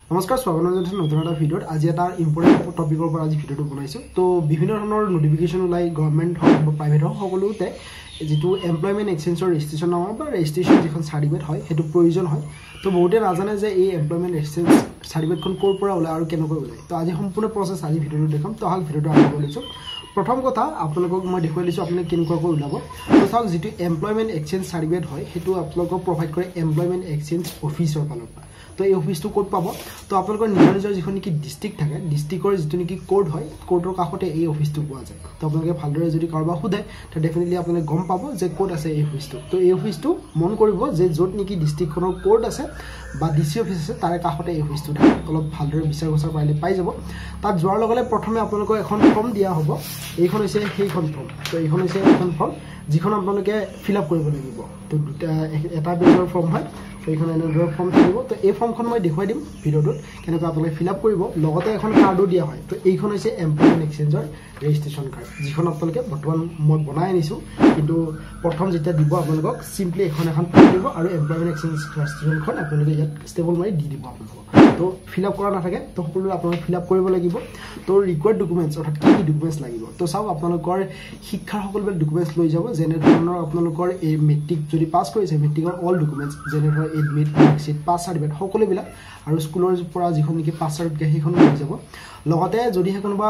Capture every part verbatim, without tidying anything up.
নমস্কাৰ স্বাগতম জনাইছো নতুন এটা ভিডিঅ'ত আজি এটা ইম্পৰ্টেণ্ট টপিকৰ পৰা আজি ভিডিঅ'টো বনাইছো তো বিভিন্ন ধৰণৰ নোটিফিকেশন ওলাই গভৰ্ণমেণ্ট হওক বা প্ৰাইভেট হওক সকলোতে যেটো এমপ্লয়মেণ্ট এক্সচেঞ্জৰ ৰেজিষ্ট্ৰেচন নামৰ বা ৰেজিষ্ট্ৰেচন যিখন সাৰ্টিফিকেট হয় হেতু প্ৰয়োজন হয় তো বহুতে নাজানে যে এই এমপ্লয়মেণ্ট এক্সচেঞ্জ সাৰ্টিফিকেটখন ক'ৰ পৰা ওলাই আৰু কেনেকৈ ওলাই তো আজি সম্পূৰ্ণ প্ৰসেছ আজি ভিডিঅ'টো দেখাম তো হাল ভিডিঅ'টো আৰম্ভ কৰিছো প্ৰথম কথা আপোনালোকক মই দেখুৱাই দিছো আপুনি কেনেকৈ ওলাব তো চাওক যেটো এমপ্লয়মেণ্ট এক্সচেঞ্জ সাৰ্টিফিকেট হয় হেতু আপোনালোকক প্ৰভাইড কৰে এমপ্লয়মেণ্ট এক্সচেঞ্জ অফিচৰ ফালৰ পৰা তো এই অফিসটো কোড পাব তো আপোনালোকৰ নিজৰ নিজৰ যিখন কি ডিস্ট্ৰিক্ট থাকে ডিস্ট্ৰিক্টৰ যিটো নেকি কোড হয় কোডৰ কাষতে এই অফিসটো পোৱা যায় তো আপোনালোকে ভালদৰে যদি কাৰোবাক সোধে তো ডেফিনেটলি আপোনালোকে গম পাব যে কোড আছে এই অফিসটো তো এই অফিসটো মন কৰিব যে য'ত নেকি ডিস্ট্ৰিক্টখনৰ কোড আছে বা ডিসি অফিস আছে তাৰে কাষতে এই অফিসটো থাকে অলপ ভালদৰে বিচাৰ গোচৰ পাৰিলে পাই যাব তাত যোৱাৰ লগে লগে প্ৰথমে আপোনালোকক এখন ফৰ্ম দিয়া হ'ব এইখন হৈছে সেইখন ফৰ্ম তো এইখন হৈছে এখন ফৰ্ম যিখন আপোনালোকে ফিল আপ কৰিব লাগিব তো দুটা এটা পেজৰ ফৰ্ম হয় তো এইখন এনেদৰে ফৰ্ম থাকিব তো এই ফৰ্মখন মই দেখুৱাই দিম ভিডিঅ'টোত কেনেকৈ আপোনালোকে ফিল আপ কৰিব লগতে এখন কাৰ্ডো দিয়া হয় তো এইখন হৈছে এমপ্লয়মেণ্ট এক্সচেঞ্জৰ ৰেজিষ্ট্ৰেচন কাৰ্ড যিখন আপোনালোকে বৰ্তমান মই বনাই আনিছোঁ কিন্তু প্ৰথম যেতিয়া দিব আপোনালোকক চিম্পলি এখন এখন ফৰ্ম দিব আৰু এমপ্লয়মেণ্ট এক্সচেঞ্জ ৰেজিষ্ট্ৰেচনখন আপোনালোকে ইয়াত ষ্টেবল মাৰি দি দিব আপোনালোকক তো ফিল আপ কৰা নাথাকে তো সকলো আপোনালোকে ফিল আপ কৰিব লাগিব তো ৰিকোয়াৰ্ড ডকুমেণ্টছ অৰ্থাৎ কি কি ডকুমেণ্টছ লাগিব তো চাওক আপোনালোকৰ শিক্ষাৰ সকলোবিলাক ডকুমেণ্টছ লৈ যাব যেনে ধৰণৰ আপোনালোকৰ এই মেট্ৰিক যদি পাছ কৰিছে মেট্ৰিকৰ অল ডকুমেণ্টছ যেনে ধৰ এডমিট মাৰ্কশ্বিট পাছ চাৰ্টিফিকেট সকলোবিলাক আৰু স্কুলৰ পৰা যিখন নেকি পাছ চাৰ্টিফিকেট সেইখন লৈ যাব লগতে যদিহে কোনোবা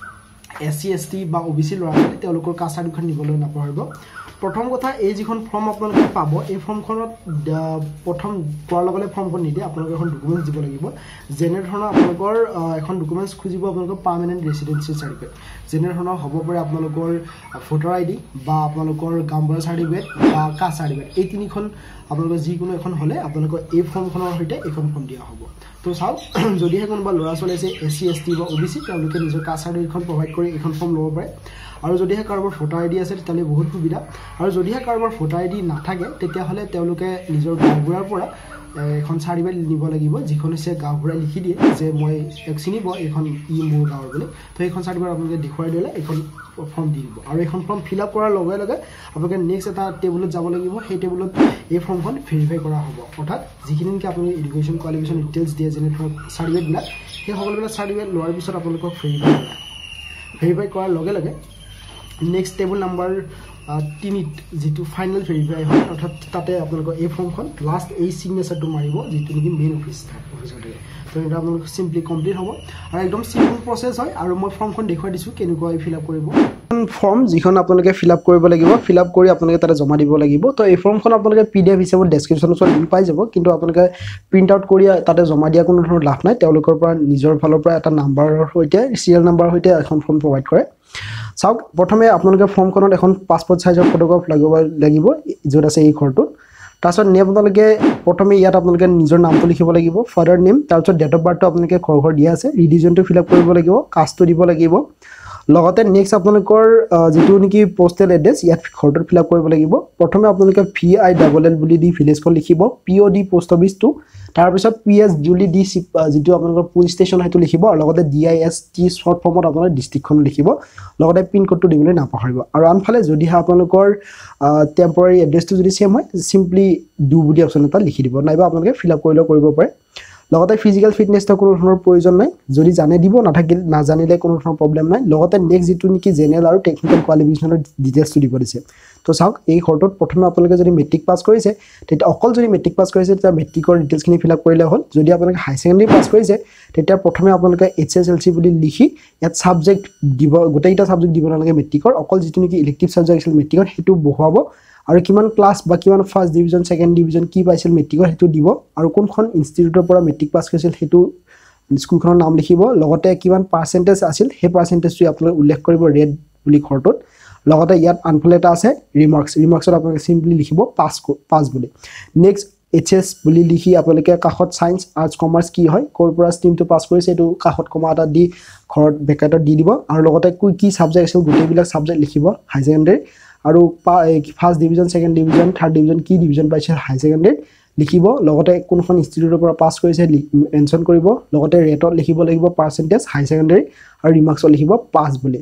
এছ চি এছ টি বা অ' বি চি ল'ৰা ছোৱালী তেওঁলোকৰ কাষ্ট চাৰ্টিফিকেট নিবলৈ নাপাহৰিব প্ৰথম কথা এই যিখন ফৰ্ম আপোনালোকে পাব এই ফৰ্মখনত প্ৰথম পোৱাৰ লগে লগে ফৰ্মখন নিদিয়ে আপোনালোকে এখন ডকুমেণ্টছ দিব লাগিব যেনে ধৰণৰ আপোনালোকৰ এখন ডকুমেণ্টছ খুজিব আপোনালোকৰ পাৰ্মানেণ্ট ৰেচিডেঞ্চি চাৰ্টিফিকেট যেনে ধৰণৰ হ'ব পাৰে আপোনালোকৰ ভোটাৰ আই ডি বা আপোনালোকৰ গাঁওবুঢ়া চাৰ্টিফিকেট বা কাষ্ট চাৰ্টিফিকেট এই তিনিখন আপোনালোকৰ যিকোনো এখন হ'লে আপোনালোকৰ এই ফৰ্মখনৰ সৈতে এইখন ফৰ্ম দিয়া হ'ব তো চাওক যদিহে কোনোবা ল'ৰা ছোৱালী আছে এছ চি এছ টি বা অ' বি চি তেওঁলোকে নিজৰ কাষ্ট চাৰ্টিফিকেটখন প্ৰভাইড কৰি এইখন ফৰ্ম ল'ব পাৰে আৰু যদিহে কাৰোবাৰ ভোটাৰ আই ডি আছে তেতিয়াহ'লে বহুত সুবিধা আৰু যদিহে কাৰোবাৰ ভোটাৰ আই ডি নাথাকে তেতিয়াহ'লে তেওঁলোকে নিজৰ গাঁওবুঢ়াৰ পৰা এখন চাৰ্টিফিকেট নিব লাগিব যিখন হৈছে গাঁওবুঢ়াই লিখি দিয়ে যে মই এক চিনিব এইখন ই মোৰ গাঁৱৰ বুলি তো এইখন চাৰ্টিফিকেট আপোনালোকে দেখুৱাই দিলে এইখন ফৰ্ম দি দিব আৰু এইখন ফৰ্ম ফিল আপ কৰাৰ লগে লগে আপোনালোকে নেক্সট এটা টেবুলত যাব লাগিব সেই টেবুলত এই ফৰ্মখন ভেৰিফাই কৰা হ'ব অৰ্থাৎ যিখিনি নেকি আপুনি এডুকেশ্যন কোৱালিফিকেশ্যন ডিটেইলছ দিয়ে যেনে ধৰক চাৰ্টিফিকেটবিলাক সেই সকলোবিলাক চাৰ্টিফিকেট লোৱাৰ পিছত আপোনালোকক ভেৰিফাই কৰে ভেৰিফাই কৰাৰ লগে লগে নেক্সট টেবুল নাম্বাৰ তিনিত যিটো ফাইনেল ভেৰিফাই হয় অৰ্থাৎ তাতে আপোনালোকৰ এই ফৰ্মখন লাষ্ট এই চিগনেচাৰটো মাৰিব যিটো নেকি মেইন অফিচ অফিচৰ থাকে তো এটা আপোনালোক চিম্পলি কমপ্লিট হ'ব আৰু একদম চিম্পল প্ৰচেছ হয় আৰু মই ফৰ্মখন দেখুৱাই দিছোঁ কেনেকৈ ফিল আপ কৰিব ফৰ্ম যিখন আপোনালোকে ফিল আপ কৰিব লাগিব ফিল আপ কৰি আপোনালোকে তাতে জমা দিব লাগিব তো এই ফৰ্মখন আপোনালোকে পি ডি এফ হিচাপত ডেছক্ৰিপশ্যনৰ ওচৰত লিংক পাই যাব কিন্তু আপোনালোকে প্ৰিণ্ট আউট কৰি তাতে জমা দিয়া কোনো ধৰণৰ লাভ নাই তেওঁলোকৰ পৰা নিজৰ ফালৰ পৰা এটা নাম্বাৰৰ সৈতে চিৰিয়েল নাম্বাৰৰ সৈতে এখন ফৰ্ম প্ৰভাইড কৰে চাওক প্ৰথমে আপোনালোকে ফৰ্মখনত এখন পাছপৰ্ট চাইজৰ ফটোগ্ৰাফ লাগিব লাগিব য'ত আছে এই ঘৰটোত তাৰপিছত নেম আপোনালোকে প্ৰথমে ইয়াত আপোনালোকে নিজৰ নামটো লিখিব লাগিব ফাদাৰ নেম তাৰপিছত ডেট অফ বাৰ্থটো আপোনালোকে ঘৰ ঘৰ দিয়া আছে ৰিলিজনটো ফিল আপ কৰিব লাগিব কাষ্টটো দিব লাগিব লগতে নেক্সট আপোনালোকৰ যিটো নেকি পোষ্টেল এড্ৰেছ ইয়াত ঘৰটোত ফিল আপ কৰিব লাগিব প্ৰথমে আপোনালোকে ভি আই ডাবল এল বুলি দি ভিলেজখন লিখিব পি অ' ডি পোষ্ট অফিচটো তাৰপিছত পি এছ জুলি ডি যিটো আপোনালোকৰ পুলিচ ষ্টেচন সেইটো লিখিব আৰু লগতে D I S T short ফৰ্মত আপোনাৰ ডিষ্ট্ৰিক্টখন লিখিব লগতে পিন কোডটো দিবলৈ নাপাহৰিব আৰু আনফালে যদিহে আপোনালোকৰ টেম্পৰাৰী এড্ৰেছটো যদি ছেম হয় চিম্পলি ডু বুলি অপশ্যন এটা লিখি দিব নাইবা আপোনালোকে ফিল আপ কৰিলেও কৰিব পাৰে লগতে ফিজিকেল ফিটনেছটো কোনো ধৰণৰ প্ৰয়োজন নাই যদি জানে দিব নাথাকিল নাজানিলে কোনো ধৰণৰ প্ৰব্লেম নাই লগতে নেক্সট যিটো নেকি জেনেৰেল আৰু টেকনিকেল কোৱালিফিকেশ্যনৰ ডিটেইলছটো দিব দিছে তো চাওক এই ঘৰটোত প্ৰথমে আপোনালোকে যদি মেট্ৰিক পাছ কৰিছে তেতিয়া অকল যদি মেট্ৰিক পাছ কৰিছে তেতিয়া মেট্ৰিকৰ ডিটেইলছখিনি ফিল আপ কৰিলে হ'ল যদি আপোনালোকে হাই ছেকেণ্ডেৰী পাছ কৰিছে তেতিয়া প্ৰথমে আপোনালোকে এইচ এছ এল চি বুলি লিখি ইয়াত ছাবজেক্ট দিব গোটেইকেইটা ছাবজেক্ট দিব নালাগে মেট্ৰিকৰ অকল যিটো নেকি ইলেক্টিভ ছাবজেক্ট আছিল মেট্ৰিকৰ সেইটো বহুৱাব আৰু কিমান ক্লাছ বা কিমান ফাৰ্ষ্ট ডিভিজন ছেকেণ্ড ডিভিজন কি পাইছিল মেট্ৰিকৰ সেইটো দিব আৰু কোনখন ইনষ্টিটিউটৰ পৰা মেট্ৰিক পাছ কৰিছিল সেইটো স্কুলখনৰ নাম লিখিব লগতে কিমান পাৰ্চেণ্টেজ আছিল সেই পাৰ্চেণ্টেজটো আপোনালোকে উল্লেখ কৰিব ৰেড বুলি ঘৰটোত লগতে ইয়াত আনফালে এটা আছে ৰিমাৰ্কছ ৰিমাৰ্কছত আপোনালোকে চিম্পলি লিখিব পাছ পাছ বুলি নেক্সট এইচ এছ বুলি লিখি আপোনালোকে কাষত ছায়েন্স আৰ্টছ কমাৰ্চ কি হয় ক'ৰ পৰা ষ্ট্ৰীমটো পাছ কৰিছে এইটো কাষত কমা এটা দি ঘৰত বেকেটত দি দিব আৰু লগতে কি কি ছাবজেক্ট আছিল গোটেইবিলাক ছাবজেক্ট লিখিব হাই ছেকেণ্ডেৰী আৰু first division second division third division কি ডিভিজন পাইছে হাই ছেকেণ্ডেৰী লিখিব লগতে কোনখন ইনষ্টিটিউটৰ পৰা পাছ কৰিছে মেনশ্যন কৰিব লগতে ৰেটত লিখিব লাগিব পাৰ্চেণ্টেজ হাই ছেকেণ্ডেৰী আৰু ৰিমাৰ্কছত লিখিব পাছ বুলি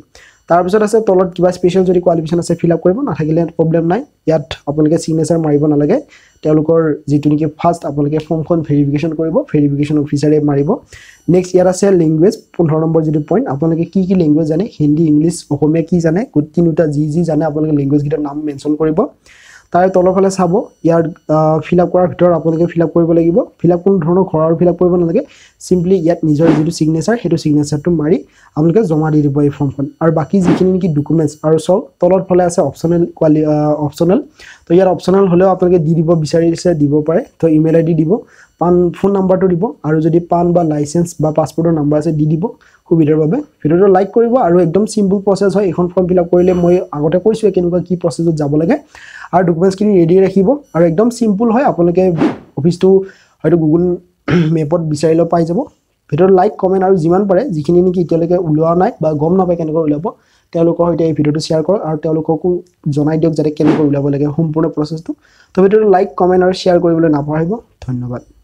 তাৰপিছত আছে তলত কিবা স্পেশাল যদি কোৱালিফিকেশন আছে ফিল আপ কৰিব নাথাকিলে প্ৰবলেম নাই ইয়াত আপোনালোকে সিগনেচাৰ মাৰিব নালাগে তেওঁলোকৰ যিটো নেকি ফাৰ্স্ট আপোনালোকে ফৰ্মখন ভেৰিফিকেশন কৰিব ভেৰিফিকেশন অফিচাৰে মাৰিব নেক্সট ইয়াত আছে ল্যাঙ্গুৱেজ পোন্ধৰ নম্বৰ যিটো পইণ্ট আপোনালোকে কি কি ল্যাঙ্গুৱেজ জানে হিন্দী ইংলিছ অসমীয়া কি জানে তিনিটা যি যি জানে আপোনালোকে ল্যাঙ্গুৱেজ গিটাৰ নাম মেনশন কৰিব তাৰে তলৰ ফালে চাব ইয়াৰ ফিল আপ কৰাৰ ভিতৰত আপোনালোকে ফিল আপ কৰিব লাগিব ফিল আপ কোন ধৰণৰ ঘৰৰ ফিল আপ কৰিব নালাগে সিম্পলি ইয়াত নিজৰ যিটো সিগনেচাৰ হেতু সিগনেচাৰটো মাৰি আপোনালোকে জমা দি দিব এই ফৰ্মখন আৰু বাকি যিখিনি নেকি ডকুমেন্টছ আৰু সব তলৰ ফালে আছে অপচনেল কোৱালি অপচনেল তো ইয়াৰ অপচনেল হলেও আপোনালোকে দি দিব বিচাৰিছে দিব পাৰে তো ইমেইল আইডি দিব পান ফোন নাম্বাৰটো দিব আৰু যদি পান বা লাইসেন্স বা পাসপোৰ্টৰ নাম্বাৰ আছে দি দিব সুবিধাৰ বাবে ভিডিওটো লাইক কৰিব আৰু একদম সিম্পল প্ৰসেস হয় এখন ফৰ্ম ফিল আপ কৰিলে মই আগতে কৈছো কেনেকুৱা কি প্ৰসেছত যাব লাগে আৰু ডকুমেন্টছ খিনি ৰেডি ৰাখিব আৰু একদম সিম্পল হয় আপোনালোকে অফিসটো হয়তো গুগল মেপত বিচাৰিলে পাই যাব ভিডিওটো লাইক কমেন্ট আৰু যিমান পাৰে যিখিনি নেকি এতিয়ালৈকে উলোৱা নাই বা গম নাপায় কেনেকৈ উলাব তেওঁলোকৰ সৈতে এই ভিডিওটো শেয়াৰ কৰক আৰু তেওঁলোককো জনাই দিয়ক যাতে কেনেকৈ উলাব লাগে সম্পূৰ্ণ প্ৰসেসটো তো ভিডিওটো লাইক কমেন্ট আৰু শেয়াৰ কৰিবলৈ নাপাহৰিব ধন্যবাদ